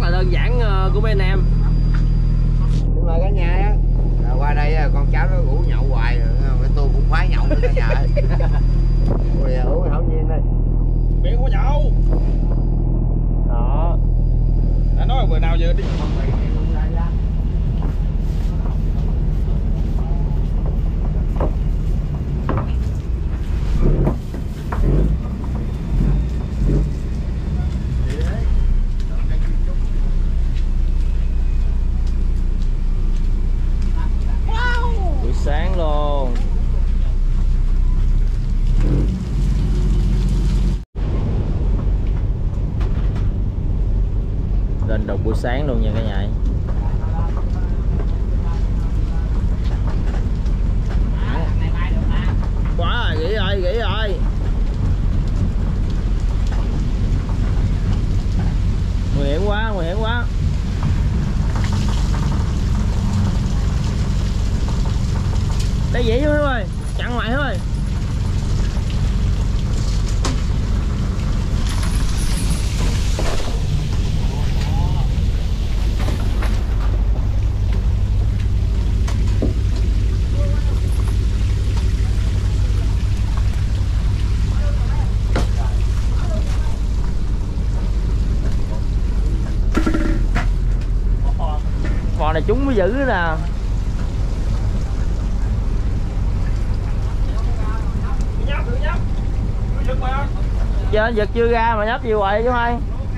là đơn giản của mấy anh em. Đúng rồi cả nhà á. Qua đây con cháu nó rủ nhậu hoài rồi, tôi cũng khoái nhậu nữa cả nhà ơi. Rồi uống hảo nhiên đây. Biển không có nhậu. Đó. Đã nói bữa nào giờ đi. Buổi sáng luôn. Lên đục buổi sáng luôn nha cả nhà. Quá rồi, nghỉ rồi. Nguy hiểm quá. Đây vậy chứ ơi, chặn ngoài thôi. Bò này chúng mới giữ nè. Trên giật chưa ra mà nhấp gì hoài chứ hay.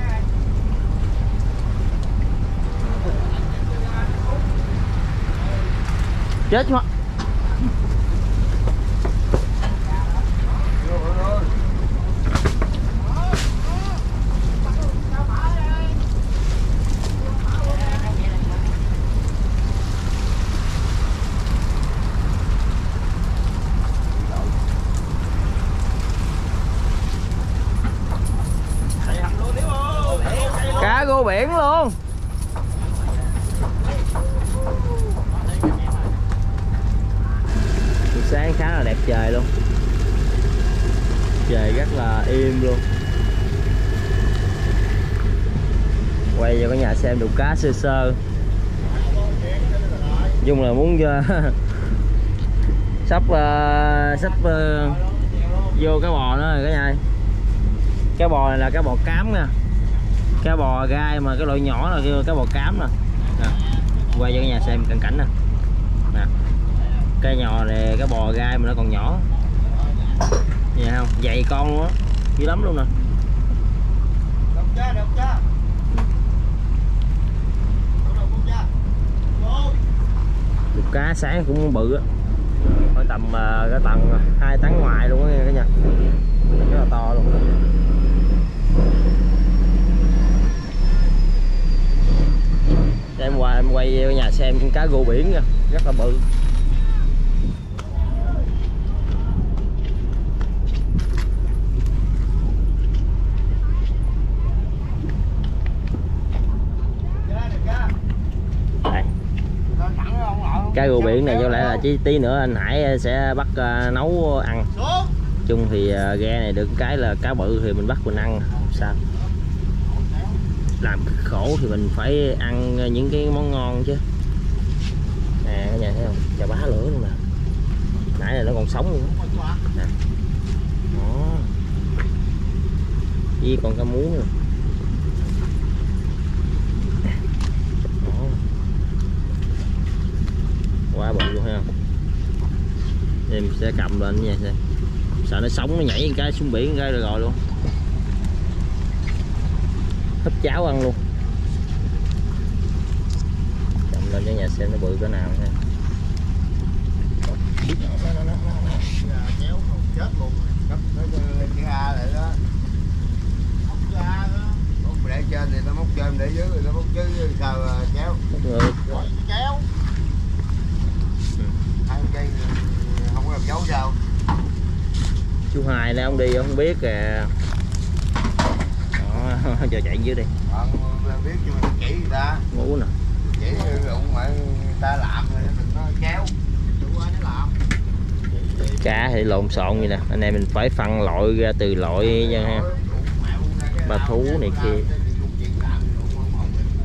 Chết quá. Cá rô biển luôn. Buổi sáng khá là đẹp trời luôn. Trời rất là im luôn. Quay cho cả nhà xem được cá sơ sơ. Dung là muốn sắp vô cái bò nữa rồi cả nhà. Cái bò này là cái bò cám nha. Cá bò gai mà cái loại nhỏ là kêu cá bò cám nè. Quay cho cả nhà xem cận cảnh nè. Cái nhỏ này cái bò gai mà nó còn nhỏ. Nhìn không? Dày con luôn á. Dữ lắm luôn nè. Được cá sáng cũng bự á. Khoảng tầm cái tầng 2 tấn ngoài luôn á cả nhà. Rất là to luôn. Em quay ở nhà xem con cá rô biển nha, rất là bự. Đây. Cá rô biển này có lẽ là tí nữa anh Hải sẽ bắt nấu ăn. Chung thì ghe này được cái là cá bự thì mình bắt mình ăn sao. Làm khổ thì mình phải ăn những cái món ngon chứ. Nè cả nhà thấy không, chà bá lửa luôn nè. Nãy là nó còn sống luôn nè. Đó. Với còn cá muống nữa. Đó. Quá bự luôn thấy không. Em sẽ cầm lên nha xem. Sợ nó sống nó nhảy cái xuống biển cái rồi luôn. Hấp cháo ăn luôn. Cầm lên cho nhà xem nó bự cỡ nào ha. Chéo chết luôn. Cấp cái A lại đó. Móc cái A đó. Móc để trên thì nó móc trên để dưới, nó móc dưới sao chéo. Móc ngược. Chéo. Hai cây không có làm dấu sao. Chú Hai này ông đi không biết kìa. Đó, chờ chạy dưới đi. Biết nhưng mà chỉ người ta. Ngủ nè. Chỉ rụng mà người ta làm rồi mình nó kéo. Chủ ai nó làm. Cá thì lộn xộn vậy nè. Anh em mình phải phân loại ra từ loại nha ha. Ba thú này kia.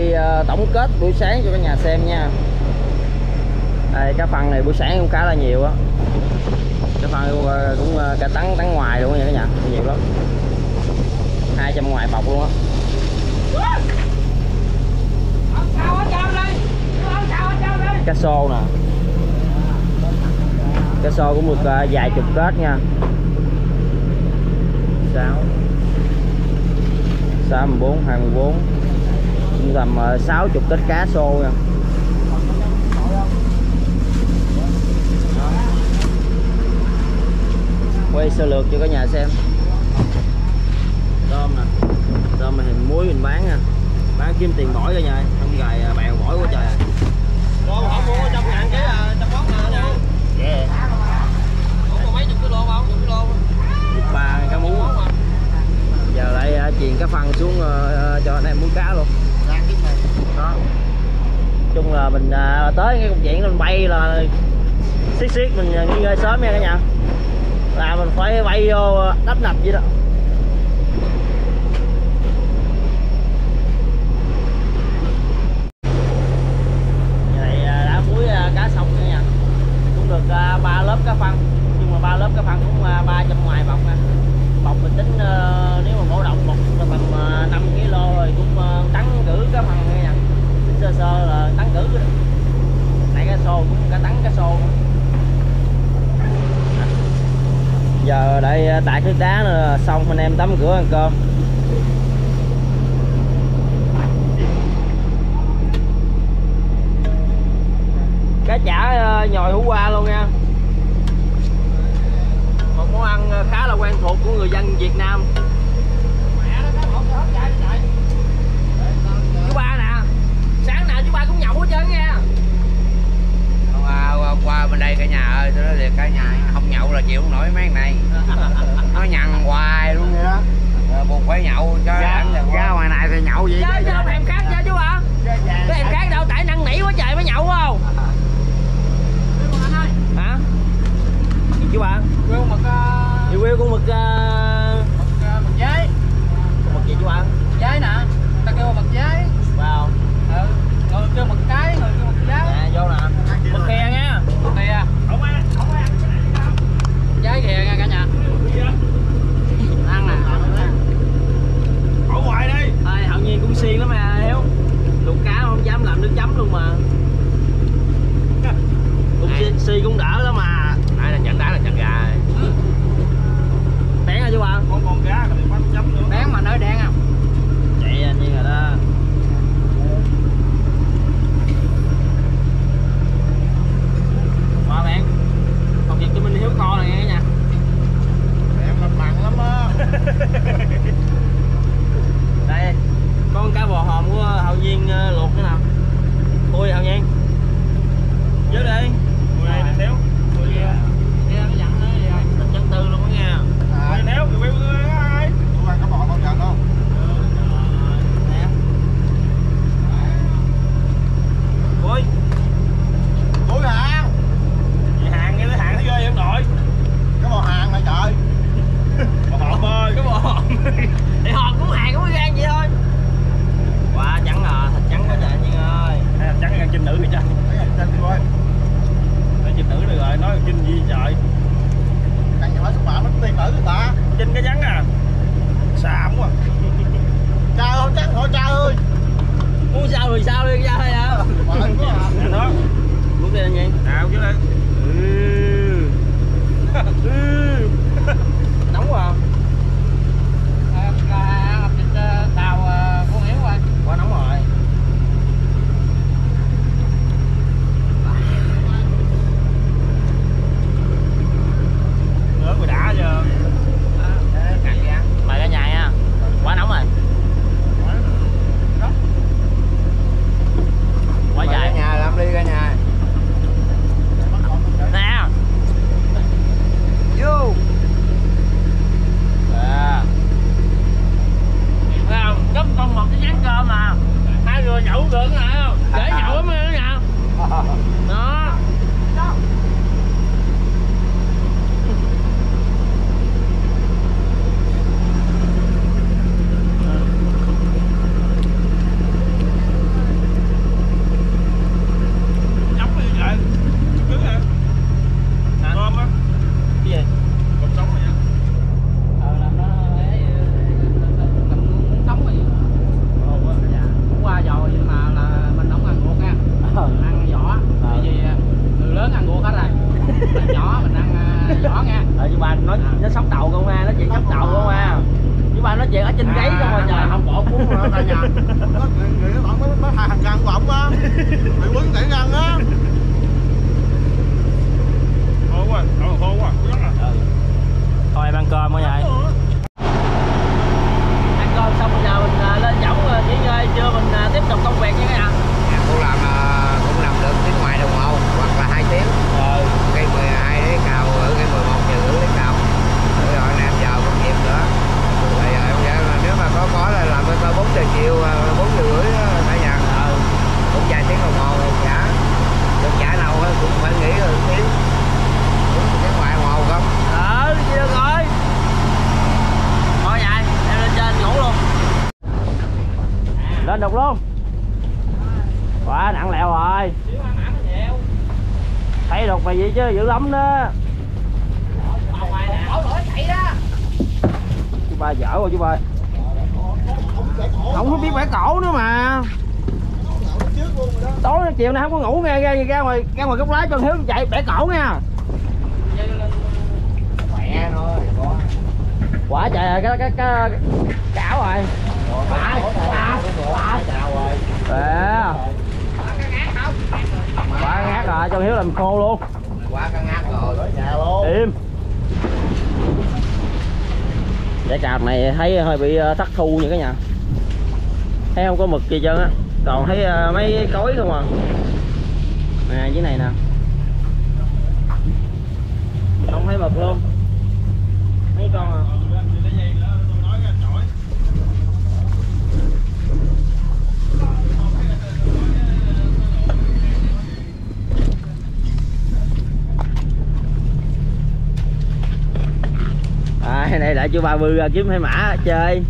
quay tổng kết buổi sáng cho cả nhà xem nha. Đây, cá phân này buổi sáng cũng khá là nhiều á. Cá phân cũng cả tấn ngoài luôn nha cả nhà, nhiều lắm. 200 ngoài bọc luôn á. Cá xô nè. Cá xô cũng được vài chục kết nha. 6 14 24 cũng tầm 60 kết cá xô nha. Quay sơ lược cho cả nhà xem. Tôm nè, tôm mà hình muối mình bán nha, bán kiếm tiền mỏi cả nhà, không gài bèo mỏi quá trời. Tôm họ mua 100.000 ký à, 100 ngót nè. Yeah. Ủa mấy chục kilo không? 10 kilo. 3 cá mú. Giờ lại chuyền cá phân xuống cho anh em muốn cá luôn. Đó. Chung là mình tới cái công chuyện mình bay là xiết mình nghỉ ngơi sớm nha cả nhà. Là mình phải bay vô đắp nập vậy đó. Vậy đã muối cá xong nha nha. Cũng được 3 lớp cá phân. Nhưng mà 3 lớp cá phân cũng 300 ngoài bọc nha. Bọc mình tính nếu mà mỗi động bọc tầm 5 kg rồi cũng tấn cử cá phân nha. Tính sơ sơ là tấn cử đó. Này cá xô cũng cả tấn cá xô. Giờ đây tại cái đá nữa xong anh em tắm cửa ăn cơm. Cá chả nhồi hủ qua luôn nha. Một món ăn khá là quen thuộc của người dân Việt Nam. Chú ba nè, sáng nào chú ba cũng nhậu hết trơn nha. Qua bên đây cả nhà ơi, tôi nói thiệt cả nhà không nhậu là chịu không nổi mấy thằng này. Nó nhằn hoài luôn vậy đó. Buộc phải nhậu cho ra ngoài này thì nhậu gì chứ không em khác chứ chú ạ. Cái em khác đâu, tại năn nỉ quá trời mới nhậu không. Hả? Gì chú bạn? Quên con mực. Gì quên con mực Mực giấy. Con mực gì chú bạn? Giấy nè. Ta kêu mực giấy. Vào. Ừ. Người kêu mực cái, người kêu mực giấy. Nè vô nè. Mực kìa nha. Mực kìa. Không ăn giấy kìa nha cả nhà. Ăn nè. Ở ngoài đi. Thôi hậu nhiên cũng xiên lắm mà Hiếu. Luộc cá không dám làm nước chấm luôn mà. Cũng xi cũng đỡ lắm mà. Đây là chặn đá là chặn gà. Đén hả chú bạn? Con cá còn bắt chấm nữa. Đen mà nơi đen không? Chạy anh nhiên rồi đó. Qua bạn. Còn việc cho mình Hiếu kho này nghe nha. Em mặt mặn lắm á. Đây, con cá bò hòm của Hậu Nhiên luộc thế nào? Ui Hậu Nhiên. Dưới đây. Ngồi đây để xéo. Ngồi kia. Kia nó dặn nó tình chân tư luôn đó nha. Ngồi néo người quay ai? Chú ăn cá bò bao giờ không? Nè. Ui. Ui hàng. Chị hàng nghe tới hàng thấy ghê em nội. Cá bò hàng này trời. Bò hòm ơi. Cái bò hòm. Thì hòm cũng hàng cũng gan vậy thôi. Quả trắng à, thịt trắng quá trời anh Nhiên ơi. Hay là trắng ăn chinh nữ thì chắc. Trên đi coi. Nói chinh nữ được rồi, nói chinh gì trời. Thằng nhà máy xúc phạm nó tiền nữ người ta. Chinh cái trắng à. Xàm quá. Cha ơi, trắng thôi cha ơi. Muốn sao thì sao đi ra thôi hả? Nè đó. Muốn đi anh Nhiên. Nào chứ đây. Nóng quá à? Xào con yếu rồi. Quá nóng rồi. Nữa rồi đã giờ. Mời cả nhà nha. Quá nóng rồi. Quá Cả dài. nhà làm đi cả nhà. Nè. Vô. À. Thấy không? Gấp con một cái chén cơm mà. Hai người nhậu được hả không? Dễ nhậu lắm đó nha. Đó. nặng lèo rồi. Thấy đục mày gì chứ dữ lắm đó. Chú ba dở rồi chú ba. Không có biết bẻ cổ nữa mà. Tối chiều nay không có ngủ nghe, ra ngoài gốc lá cho Hiếu chạy bẻ cổ nha. Khỏe thôi. Quả trời cái ảo rồi. Quả ngát rồi cho Hiếu làm khô luôn. Quá cá ngát rồi, luôn. Im. Giải cạp này thấy hơi bị thất thu như cả nhà. Thấy không có mực gì trơn á. Còn thấy mấy cối không à. Nè dưới này nè. Không thấy mực luôn. Mấy con à. Đây lại chú Ba Bư ra kiếm hai mã chơi.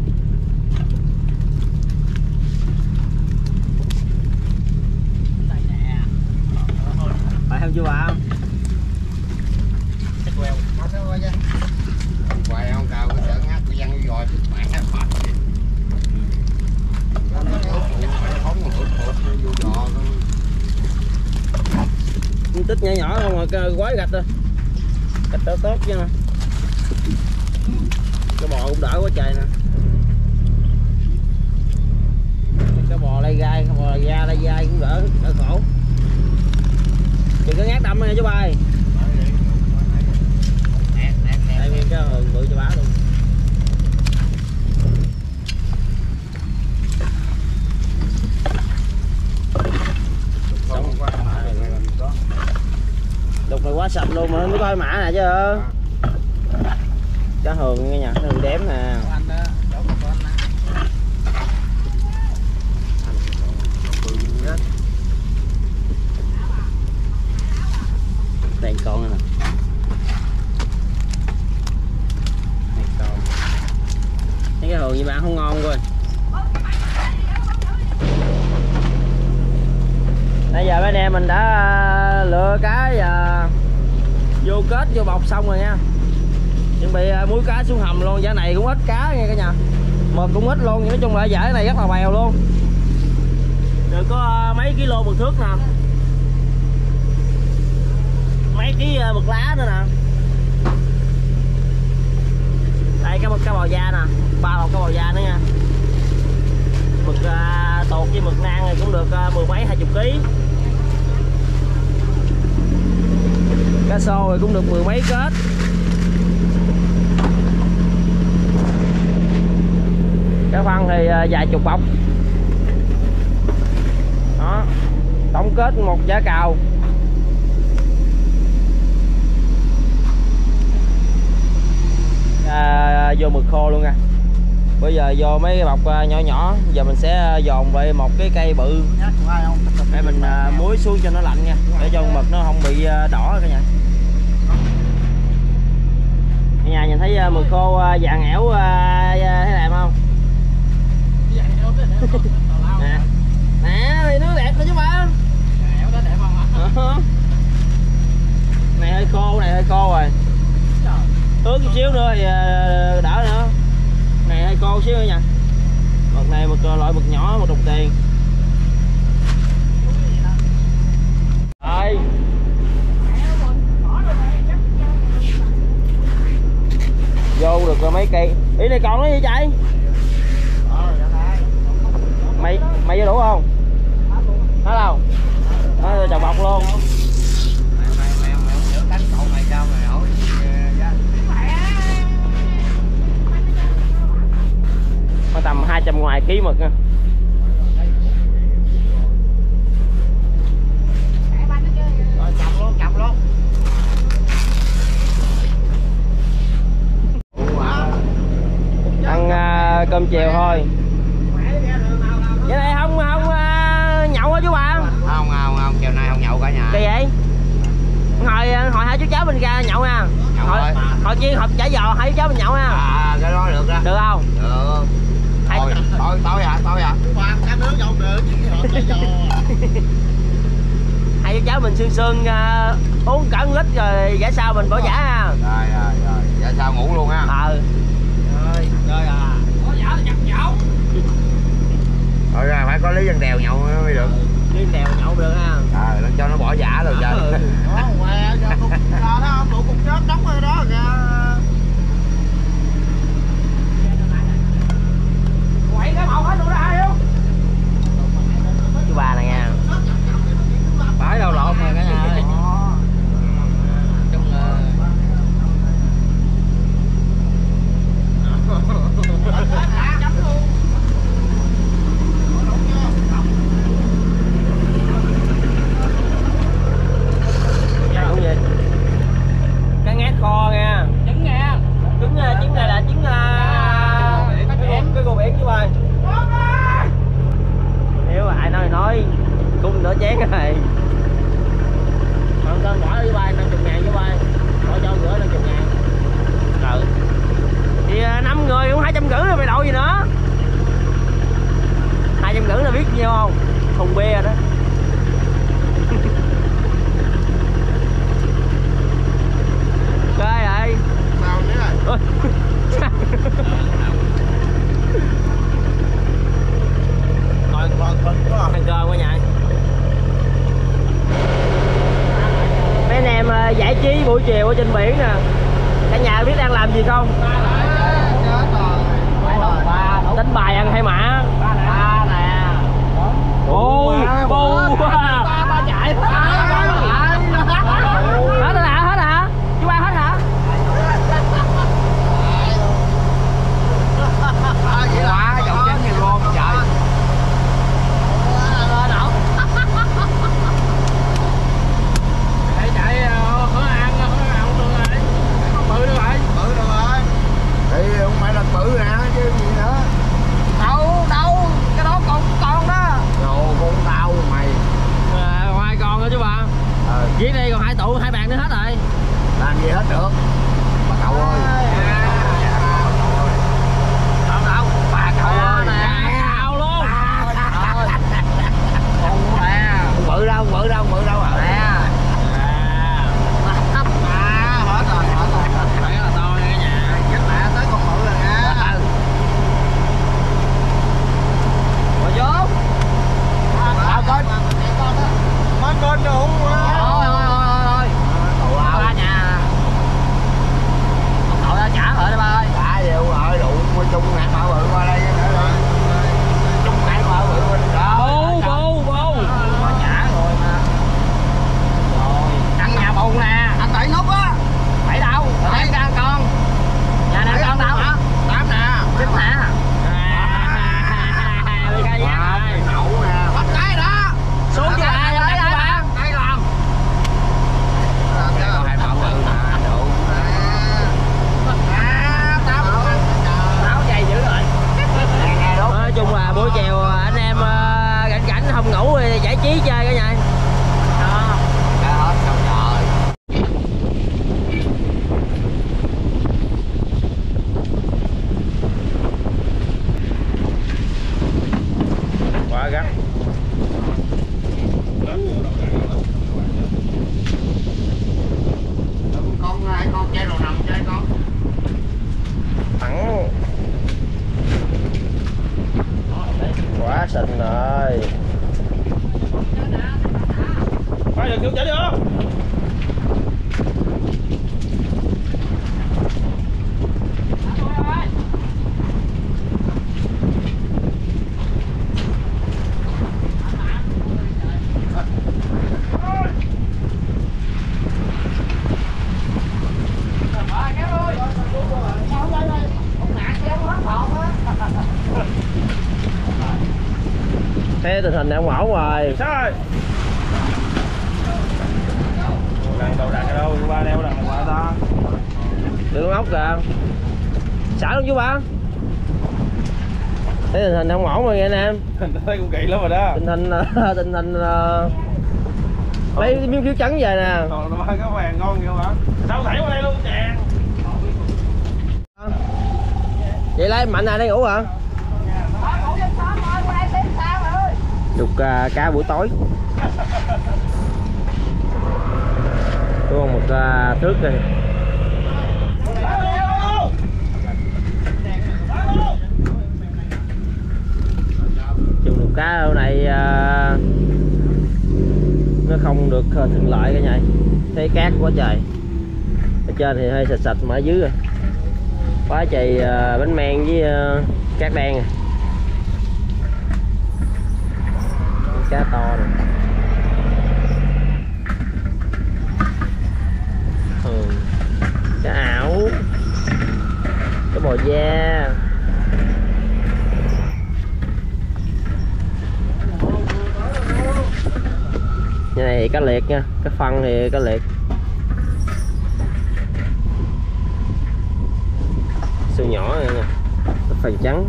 Phải không chú Ba? Chắc queo. Quay không cao cái sợ ngắt cái văng rồi mẹ phạt. Tích nhỏ nhỏ không mà quái gạch thôi. Gạch tốt tốt chứ nè. Cái bò cũng đỡ quá trời nè. Cái bò lay gai, cái bò lay gai cũng đỡ khổ. Đừng có ngát đâm nha chú Ba. Đây nguyên cái hường bự cho bá luôn. Đục này quá sạch luôn mà mới coi mã nè chứ. Cá hường nghe nha, hường đếm nè. Đây con nè. Đây con. Thấy cái hường như bạn không ngon rồi. Bây giờ mấy anh em mình đã lựa cá và vô kết vô bọc xong rồi nha. Chuẩn bị muối cá xuống hầm luôn. Giá này cũng ít cá nha cả nhà. Mực cũng ít luôn. Nói chung là giải này rất là bèo luôn. Rồi có mấy ký lô mực thước nè. Mấy ký mực lá nữa nè. Đây cái bò da nè. 3 lọc cái bò da nữa nha. Mực tuột với mực nang này cũng được mười mấy 20 kg. Cá sô thì cũng được mười mấy kết. Cá phân thì vài chục bọc. Đó. Tổng kết một giá cào. Vô mực khô luôn nha. Bây giờ vô mấy cái bọc nhỏ nhỏ. Giờ mình sẽ dồn về một cái cây bự để mình muối xuống cho nó lạnh nha, để cho mực nó không bị đỏ cả nhà. Cả nhà nhìn thấy mực khô vàng ẻo thấy đẹp không? Nè, nè thì nó đẹp rồi chứ mà. Ẻo đó đẹp không hả? Này hơi khô rồi. Ướt chút xíu nữa thì đỡ nữa. Này hơi khô xíu nữa nha. Mực này loại mực nhỏ, mực đồng tiền. Đây. Vô được mấy cây. Ý này còn nó gì chạy? Mày vô đủ không? Hết đâu? Nó chào bọc luôn. Có tầm 200 ngoài ký mực nha. Rồi chọc luôn. Ăn cơm chiều thôi. Vậy này không nhậu hả chú ba? Không, chiều nay không nhậu cả nhà. Kỳ vậy? Hồi hai chú cháu mình ra nhậu nha. Hồi chiên hộp chả giò hai chú cháu mình nhậu nha. Cái đó được đó. Được không? Được. Tối hả? Cá nướng nhậu được, chứ hộp chả giò. Hai đứa cháu mình sương uống cỡ 1 lít rồi giải sao mình bỏ giả ha. Rồi giải sao ngủ luôn ha. Rồi à. Bỏ giả là chặt nhậu. Rồi ra phải có Lý Văn Đèo nhậu mới được. Lý Đèo nhậu được ha. Lên cho nó bỏ giả rồi chơi. Đó què cho cục đó, bộ cục chết đóng ở đó kìa. Quậy cái màu hết luôn ra không? Chú ba này nha. Phải đâu lộn rồi cả nhà ơi. Chung cá ngát kho nha. trứng nha. Trứng này là trứng cái cua biển chú ơi. Nếu mà ai nói cung nửa chén rồi. Còn con bỏ đi bay 50.000 chú ơi. Bỏ cho rửa 50.000. Ừ. Thì 5 người cũng 250 rồi mày đậu gì nữa. 250 là biết nhiêu không? Thùng bia đó. Coi rồi. Sao nữa rồi? Ăn cơm quá nhỉ. Mấy anh em giải trí buổi chiều ở trên biển nè. Cả nhà biết đang làm gì không? Đánh bài ăn hay mã? Ba nè. Ôi, bù quá. Ba chạy. Hết rồi hả? Hết hả? Chú ba hết hả? Quá dòng tránh như gom trời. Để chạy hứa ăn luôn rồi. Bự nữa vậy. Bự đâu rồi. Thì không phải là bự nè chứ gì nữa. Đâu, cái đó con đó. Đồ con tao mày. Hai con nữa chú ba. Viết đây còn 2 tụ 2 bàn nữa hết rồi. Làm gì hết được. Bắt cậu ơi. Đâu, ba cậu ơi. Ao luôn. Con nè. Không bự đâu rồi. Nè. Hết rồi. Phải là to nha cả nhà. Chết mẹ tới con bự rồi nha. Rồi vô. Tao coi. Má con đâu không. Thôi. Ba nhà. Cậu ra trả rồi đó ba ơi. Đã đều rồi đủ chung ngạn mạo bự qua đây nữa rồi. Chung ngạn mạo bự qua đây. Bù. Có trả rồi mà. Rồi, căn nhà bù nè. Anh 7 nút á. 7 đâu? Em ra con. Nhà này con đâu hả? 8 nè. 9 nè. Đậu nè. Bắt cái đó. Xuống chứ ai đây làm. Đây làm. Đây có 2 mạo bự nè. Đủ. Áo dày dữ rồi. Nói chung là buổi chiều anh em rảnh không ngủ thì giải trí chơi cả nhà. Đó. Đã hết xong rồi. Quá gắt. Con chơi đồ nằm chơi con. Thẳng. Quá xịn rồi. Phải được chạy được. Thế tình hình này không ổn rồi. Sao rồi? Đồ đạc ở đâu? Chú ba đeo đằng này qua ta. Đường ốc kìa. Xả luôn chú ba. Thế tình hình không ổn rồi nghe anh em. Thấy cũng kỳ lắm rồi đó. Tình hình lấy miếng phiếu trắng về nè. Còn nó ba cái vàng ngon kìa hả? Sao thảy qua đây luôn chàng. Vậy lấy mạnh này đang ngủ hả? Đục cá buổi tối. Còn một thước rồi. Chừng đục cá ở này nó không được thuận lợi cả nhà. Thấy cát quá trời. Ở trên thì hơi sạch sạch mà ở dưới rồi. Quá trời bánh men với cát đen. Cá to rồi. Cá ảo, cá bò da, như này thì cá liệt nha, cá phân thì cá liệt. Siêu nhỏ này nha, cá phần trắng.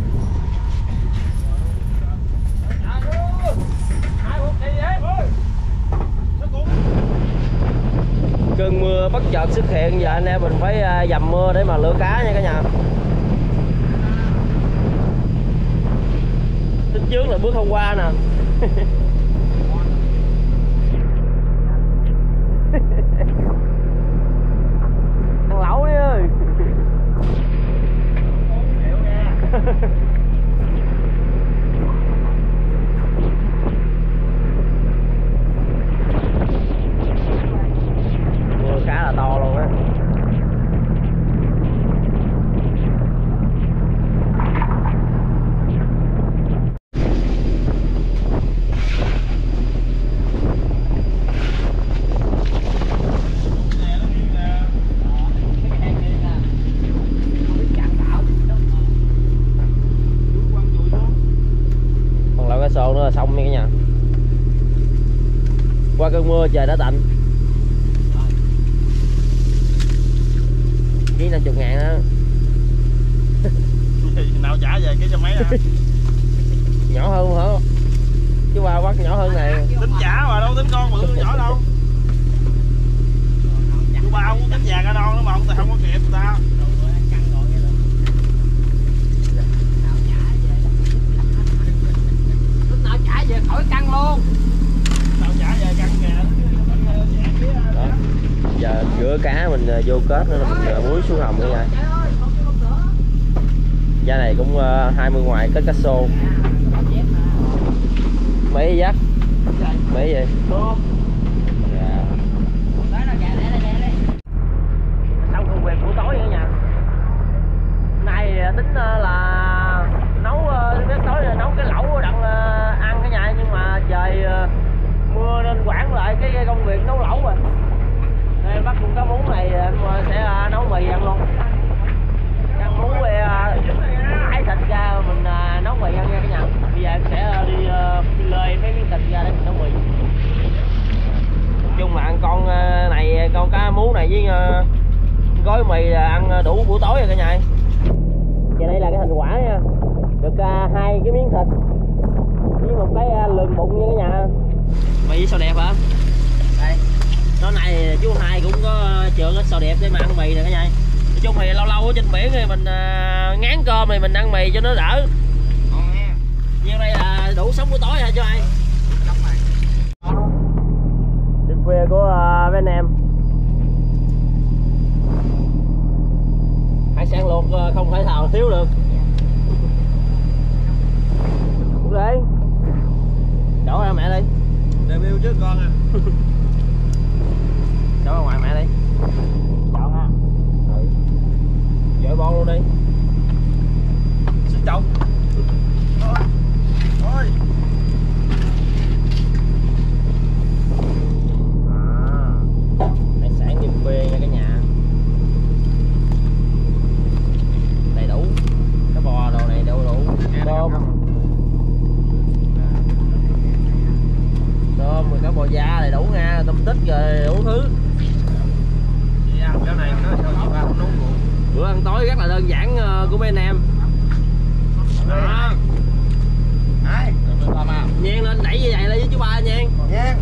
Cơn mưa bất chợt xuất hiện, giờ anh em mình phải dầm mưa để mà lựa cá nha cả nhà. Tính trước là bước hôm qua nè. Ăn lẩu đi ơi. Khá là to luôn á. Còn lại cái xô nữa là xong nha cả nhà. Qua cơn mưa trời đã tạnh. Ký 50.000 đó. Nào trả về ký cho mấy hả? Nhỏ hơn hả? Chứ qua bắt nhỏ hơn này. Tính trả mà đâu tính con mà tôi nhỏ đâu. Chú ba không tính già cả non nữa mà không có kịp người ta. Lúc nào trả về khỏi căng luôn. Nào trả về căng kìa. Đó. Giờ rửa cá mình vô kết nữa là mình muối xuống hầm nữa nha. Giá này cũng 20 ngoài kết cá xô. Mấy dắt? Mấy vậy? Dạ. Xong công việc buổi tối nữa nha. Nay tính là nấu đến tối là nấu cái lẩu đặng ăn cả nhà, nhưng mà trời mưa nên quản lại cái công việc nấu lẩu rồi. Nên bắt con cá mú này anh sẽ nấu mì ăn luôn. Cá mú thái thịt ra mình nấu mì ăn nha cả nhà. Bây giờ em sẽ đi lơi mấy miếng thịt ra để mình nấu mì. Nói chung là ăn con này, con cá mú này với gói mì là ăn đủ buổi tối rồi cả nhà. Và đây là cái thành quả nha. Được 2 cái miếng thịt với một cái lườn bụng nha cả nhà. Mì sao đẹp hả? Đây. Tối nay chú Hai cũng có chượng ít xào đẹp để mà ăn mì nè cả nhà. Nói chung thì lâu lâu ở trên biển thì mình ngán cơm thì mình ăn mì cho nó đỡ. Nhưng đây là đủ sống buổi tối hả chú Hai? Đêm khuya của mấy anh em. Hải sản luộc không thể nào thiếu được. Đúng đấy. Đổ ra mẹ đi. Để yêu trước con à. Đổ ra ngoài mẹ đi. Chọn ha. Ừ. Dội bon luôn đi. Xin chồng. Thôi. Thôi. Hải sản đêm khuya nha cả nhà. Đầy đủ. Cái bò đồ này đều đủ. Tôm. Tôm rồi cá bò da đầy đủ nha, tôm tích rồi đủ thứ. Chị ăn cái này nó sao chị ba không nấu luôn. Bữa ăn tối rất là đơn giản của mấy anh em. Đó. Ai? Nhen lên đẩy như vậy lên với chú ba Nhen. Nhen.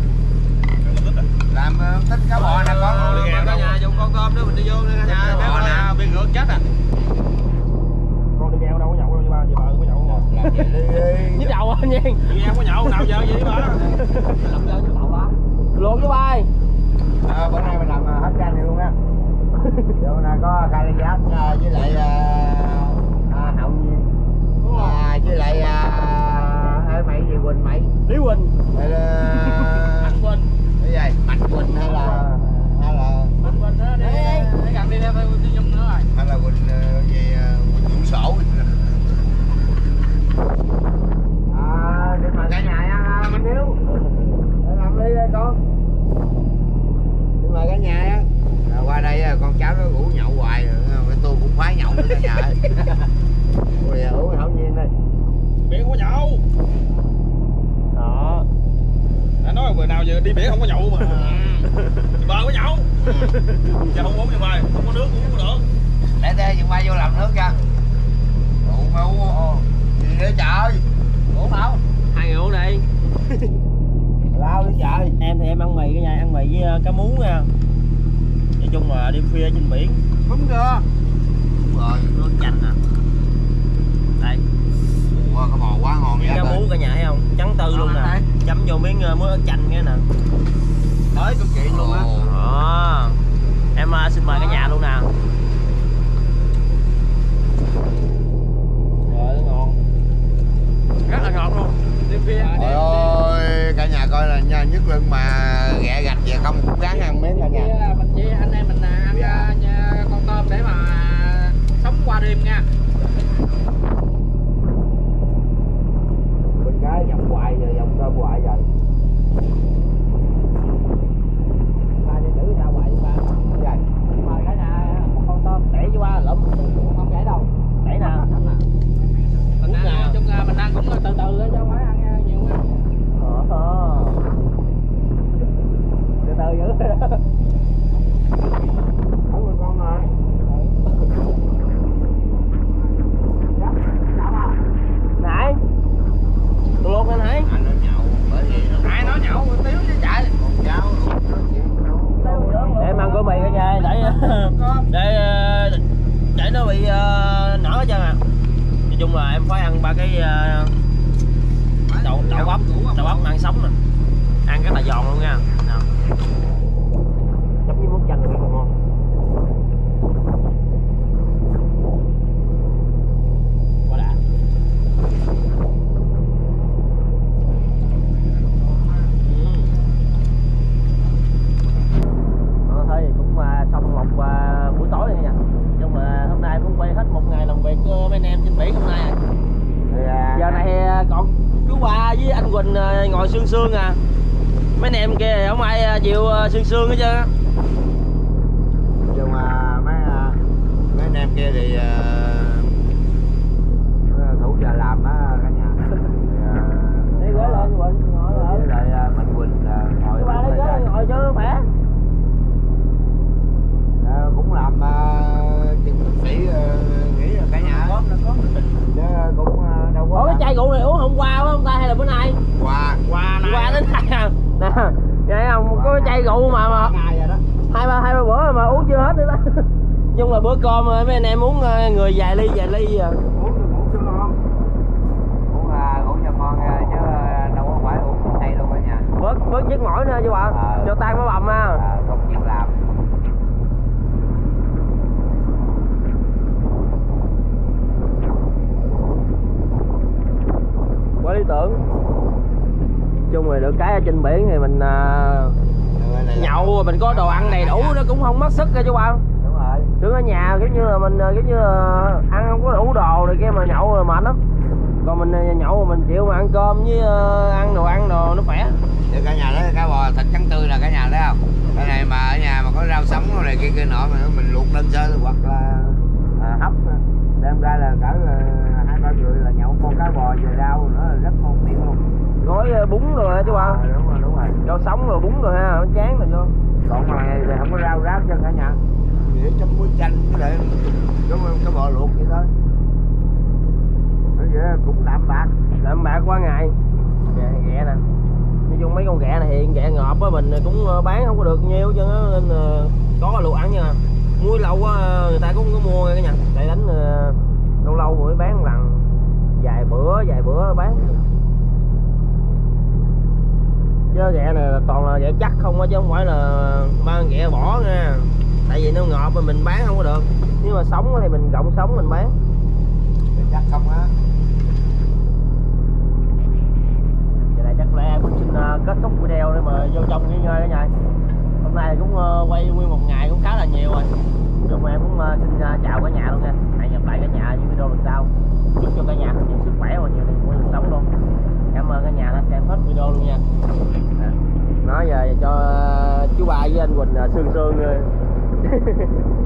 Làm thích cá bò nè con. Cả nhà vô con tôm nữa mình đi vô nữa cả nhà. Cá bò nè, bị ngược chết à. Con đi nghèo đâu có nhậu đâu chú ba, chị vợ có nhậu không? Làm gì đi. Nhức đầu Ủa nha. Chị em có nhậu nào giờ vậy mà. Luộc với bay. Bữa nay mình làm hết canh này luôn á. Bữa nay có khai giáp với lại Hậu Nhiên. Với lại mày gì Quỳnh mày? Lý Quỳnh. Mạnh Quỳnh. Cái gì? Mạnh Quỳnh hay là Mạnh Quỳnh đó để gần đi theo Nhung nữa rồi. hay là Quỳnh gì Quỳnh Dũng Sổ. Nhưng mà cả nhà nha Minh Hiếu. Làm đi đây con. Nhưng mà cả nhà á. Qua đây con cháu nó rủ nhậu hoài rồi, tôi cũng khoái nhậu nữa cả nhà ơi. Ôi uống Hậu Nhiên đây. Biển không có nhậu. Đó. Đã nói bữa nào giờ đi biển không có nhậu mà. Chị ba có nhậu. Giờ không uống cho bay, không có nước uống cũng được. Để đây dừng bay vô làm nước cho. Uống mà uống. Gì nữa trời. Uống đâu? 2 người uống đi. Lao đi trời. Em thì em ăn mì, cái nhà ăn mì với cá mú nha. Nói chung là đêm khuya trên biển. Đúng chưa? Đúng rồi. Nước chanh nè. Đây. Ủa, có mò quá ngon vậy. Cá mú cả nhà thấy không? Trắng tư luôn nè. Chấm vô miếng muối ớt chanh cái nè. Tới câu chuyện luôn á. Đó. Em xin mời cả nhà luôn nè. Rồi, ngon. Rất là ngọt luôn. Trời ơi, cả nhà coi là nha, nhất lưng mà ghẹ gạch về không cũng ráng ăn miếng cả nhà. Mình với anh em mình ăn con tôm để mà sống qua đêm nha. Bên cái dòng hoài rồi, dòng tôm hoài rồi. Ba đi thử ra ngoài đi ba. Vậy. Mời cả nhà con tôm để cho ba lụm. Không để đâu. Để nè. Mình ăn chung mình ăn cũng từ từ chứ không phải ăn nhiều nha. Từ từ dữ rồi đó. Ở người con rồi. Nãy luộc lên hãy. Anh nó nhậu bởi vì Ai nói nhậu tiếu chứ chạy. con cháu Để em ăn của mì cả nhà để nó bị nở hết trơn à. Nói chung là em phải ăn ba cái đậu bắp ăn sống nè, ăn rất là giòn luôn nha. Nào. Chấm với món chanh rất là ngon. Quá đã. Thôi cũng xong một buổi tối này nha. Chung là hôm nay cũng quay hết một ngày làm việc của mấy anh em trên biển hôm nay à. Giờ này còn chú Ba với anh Quỳnh ngồi sương sương à. Mấy anh em kia thì không ai chịu sương sương hết trơn á. Nhưng mà mấy anh em kia thì thủ giờ làm á cả nhà. Đi gửi lên Quỳnh ngồi với lại Mạnh Quỳnh ngồi. Chú Ba lấy ghế ngồi cho khỏe. Cũng làm chừng sĩ nghĩ là cả nhà. Chứ cũng đâu có. Ủa cái chai rượu này uống hôm qua phải không ta hay là bữa nay? Qua Đến nay à. Nè, thấy không? Có cái chai rượu mà ngày rồi đó. hai ba bữa mà uống chưa hết nữa đó. Nhưng là bữa cơm mấy anh em uống người vài ly à. Uống cho ngon. Uống cho ngon chứ đâu có phải uống say đâu cả nhà. Bớt nhức mỏi nữa chứ bà. Cho tan mới bầm ha. Không chịu làm. Quá lý tưởng. Chung rồi được cái ở trên biển thì mình nhậu mình có đồ ăn đầy đủ nó cũng không mất sức nha chú ba. Đúng rồi. Chứ ở nhà kiểu như là mình ăn không có đủ đồ rồi kia mà nhậu rồi mệt lắm. Còn mình nhậu mình chịu mà ăn cơm với ăn đồ nó khỏe. Để cả nhà thấy cá bò thịt trắng tươi là cả nhà thấy không? Cái này mà ở nhà mà có rau sống này kia nọ mà mình luộc lên sơ hoặc là hấp đem ra là cỡ 2-3 người là nhậu con cá bò về rau nữa là rất ngon miệng luôn. Gói bún rồi chú ba. Đúng rồi. Rau sống rồi bún rồi ha, nó chán rồi vô. Còn mà thì không có rau ráo cho cả nhà. Để chấm muối chanh cái để giống cá bò luộc vậy thôi. Vậy cũng đạm bạc qua ngày. Ghẹ nè. Nói chung mấy con ghẹ này hiện ghẹ ngọt á mình cũng bán không có được nhiều chứ nên có luộc ăn nha. Muối lâu quá người ta cũng không có mua cả nhà. Tại đánh lâu lâu mới bán lần vài bữa bán. chứ ghẹ này là toàn là ghẹ chắc không á, chứ không phải là mang ghẹ bỏ nha. Tại vì nó ngọt mà mình bán không có được, nếu mà sống thì mình gọng sống mình bán. Chắc không á. Vậy này chắc lẽ em cũng xin kết thúc video để mà vô trong nghỉ ngơi cả nhà. Hôm nay cũng quay nguyên một ngày cũng khá là nhiều rồi. Chung em cũng xin chào cả nhà luôn nha. Hẹn gặp lại cả nhà ở những video lần sau. Chúc cho cả nhà thật nhiều sức khỏe và nhiều niềm vui cuộc sống luôn. Cảm ơn cả nhà đã xem hết video luôn nha. Nói giờ cho chú ba với anh Quỳnh sương sương